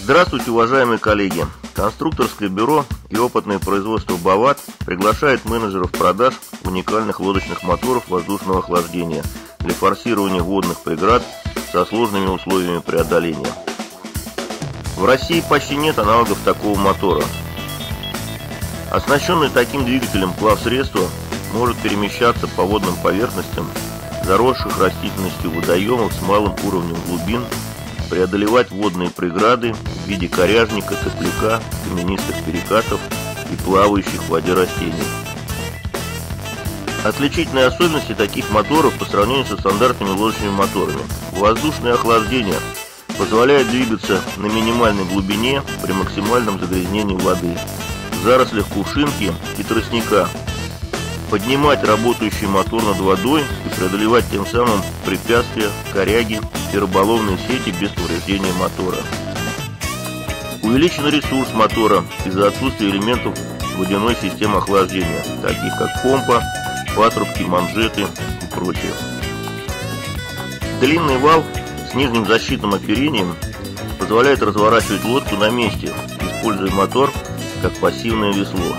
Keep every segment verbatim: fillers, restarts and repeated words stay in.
Здравствуйте, уважаемые коллеги! Конструкторское бюро и опытное производство БАВАТ приглашает менеджеров продаж уникальных лодочных моторов воздушного охлаждения для форсирования водных преград со сложными условиями преодоления. В России почти нет аналогов такого мотора. Оснащенный таким двигателем плавсредство может перемещаться по водным поверхностям, заросших растительностью водоемов с малым уровнем глубин, преодолевать водные преграды в виде коряжника, топляка, каменистых перекатов и плавающих в воде растений. Отличительные особенности таких моторов по сравнению со стандартными лодочными моторами: воздушное охлаждение позволяет двигаться на минимальной глубине при максимальном загрязнении воды, в зарослях кувшинки и тростника, поднимать работающий мотор над водой и преодолевать тем самым препятствия, коряги и рыболовные сети без повреждения мотора. Увеличен ресурс мотора из-за отсутствия элементов водяной системы охлаждения, таких как помпа, патрубки, манжеты и прочее. Длинный вал с нижним защитным оперением позволяет разворачивать лодку на месте, используя мотор как пассивное весло.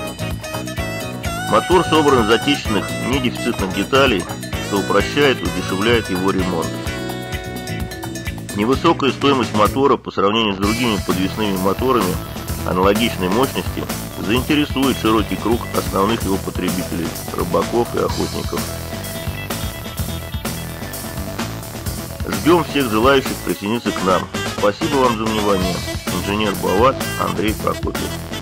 Мотор собран из отечественных недефицитных деталей, что упрощает и удешевляет его ремонт. Невысокая стоимость мотора по сравнению с другими подвесными моторами аналогичной мощности заинтересует широкий круг основных его потребителей – рыбаков и охотников. Ждем всех желающих присоединиться к нам. Спасибо вам за внимание. Инженер БАВАТ Андрей Прокопьев.